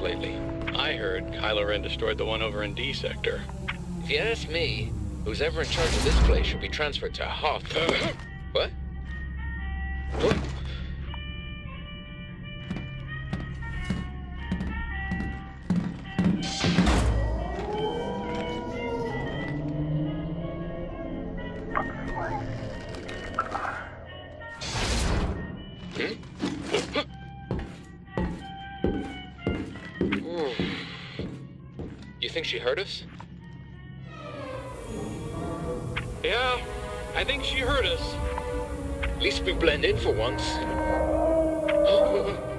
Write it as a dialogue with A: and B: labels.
A: lately?
B: I heard Kylo Ren destroyed the one over in D sector.
A: If you ask me, who's ever in charge of this place should be transferred to Hoth. What? What? You think she heard us?
B: Yeah, I think she heard us.
A: At least we blend in for once.